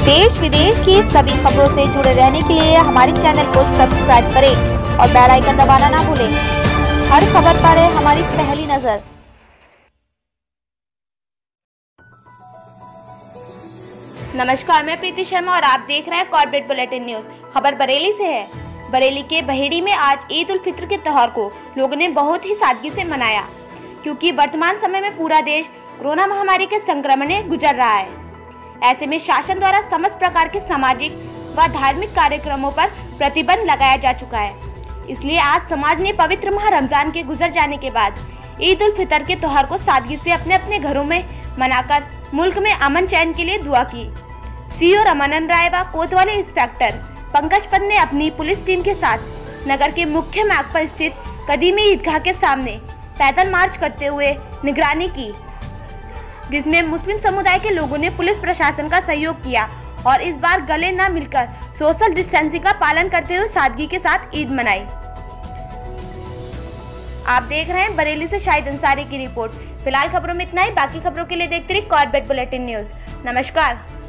देश विदेश की सभी खबरों से जुड़े रहने के लिए हमारे चैनल को सब्सक्राइब करें और बेल आइकन दबाना ना भूलें। हर खबर पर है हमारी पहली नजर। नमस्कार, मैं प्रीति शर्मा और आप देख रहे हैं कॉर्पोरेट बुलेटिन न्यूज। खबर बरेली से है। बरेली के बहेड़ी में आज ईद उल फित्र के त्योहार को लोगों ने बहुत ही सादगी से मनाया, क्योंकि वर्तमान समय में पूरा देश कोरोना महामारी के संक्रमण में गुजर रहा है। ऐसे में शासन द्वारा समस्त प्रकार के सामाजिक व धार्मिक कार्यक्रमों पर प्रतिबंध लगाया जा चुका है। इसलिए आज समाज ने पवित्र माह रमजान के गुजर जाने के बाद ईद उल फितर के त्योहार को सादगी से अपने अपने घरों में मनाकर मुल्क में अमन चैन के लिए दुआ की। सीओ रमानंद राय व कोतवाली इंस्पेक्टर पंकज पद ने अपनी पुलिस टीम के साथ नगर के मुख्य मार्ग पर स्थित कदीमी ईदगाह के सामने पैदल मार्च करते हुए निगरानी की, जिसमें मुस्लिम समुदाय के लोगों ने पुलिस प्रशासन का सहयोग किया और इस बार गले न मिलकर सोशल डिस्टेंसिंग का पालन करते हुए सादगी के साथ ईद मनाई। आप देख रहे हैं बरेली से शाहिद अंसारी की रिपोर्ट। फिलहाल खबरों में इतना ही। बाकी खबरों के लिए देखते रहिए कॉर्पोरेट बुलेटिन न्यूज। नमस्कार।